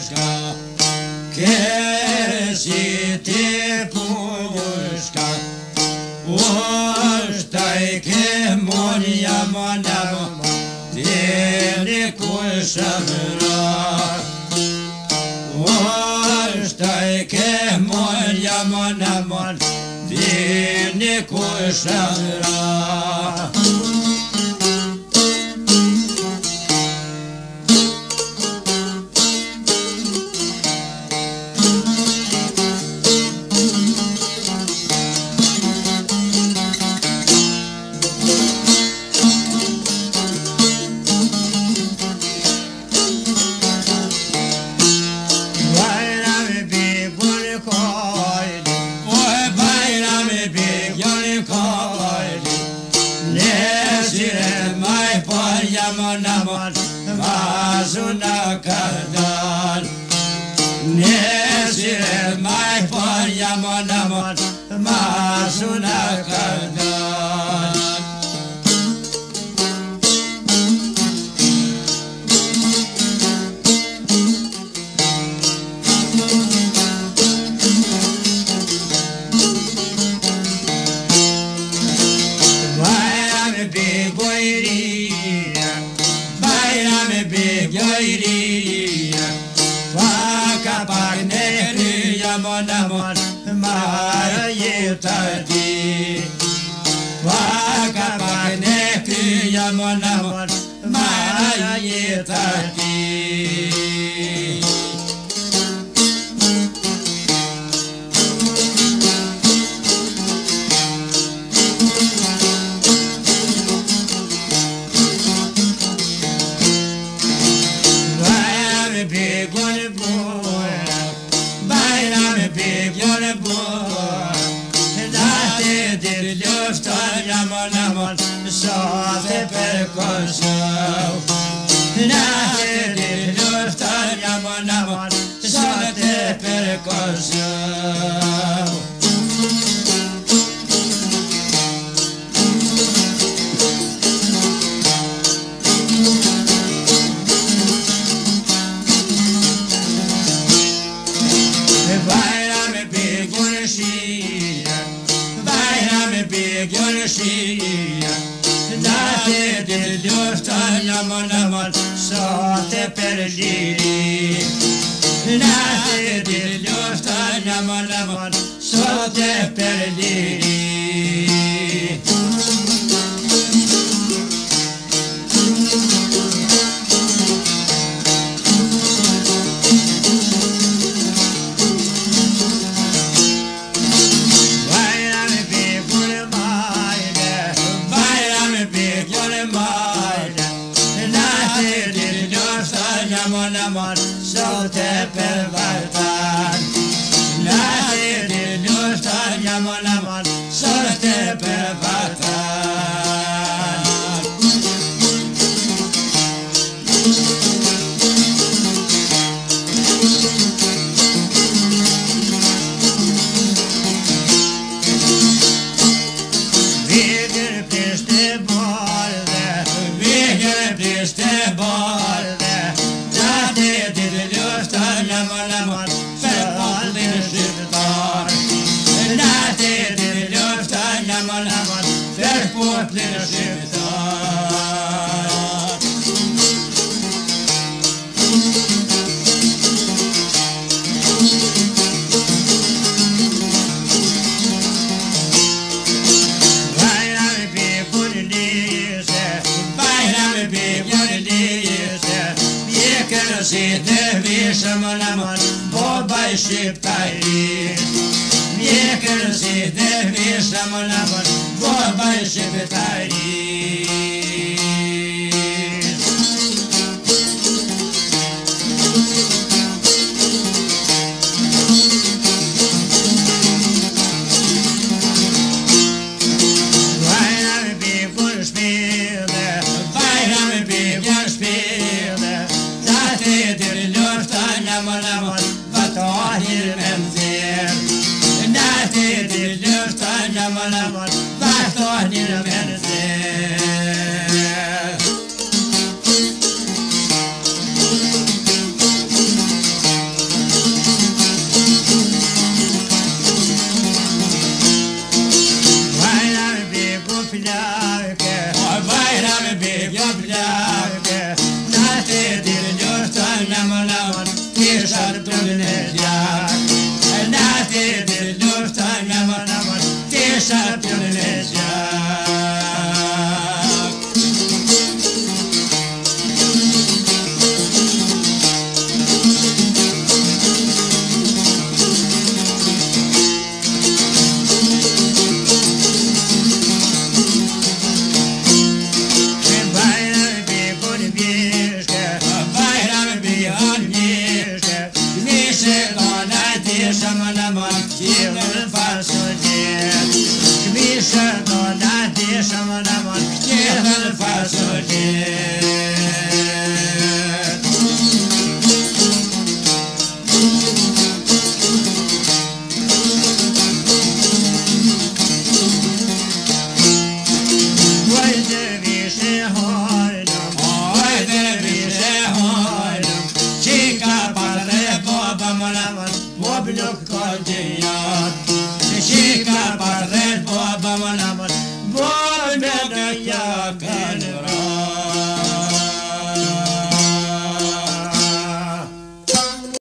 puška, kesiti puška, už tai kemonja manam, dėlį kušavra. Už tai kemonja manam, dėlį kušavra. Mazuna kardan, nesire mai par yamanamon, mazuna kardan. Yamanamon, Mara Yetadi. Vakapakneki Yamanamon, Mara Yetadi. Sate percorso, nate di luft yamanamon, sate percorso. Bayrame big yonshia, bayrame big yonshia. Nate di luft yamanamon, sate perliri. Nate di luft yamanamon, sate perliri. Salte per vartan, nate di luft yamanamon, salte per vartan. Vigel preste barde, vigel preste barde. Yamanamon, förvalden skjutar. Nate di luft yamanamon, förvalden skjutar. Bayrame bibur lise, bayrame bibur lise. Yeker sitte vishamanamon, bobai shiptari. Yeker sitte vishamanamon, bobai shiptari. Bayrame bibur spile, bayrame bibur spile. Nate di luft yamanamon, vatahir menzer. Nate di luft yamanamon, vatahir menzer. domnișor,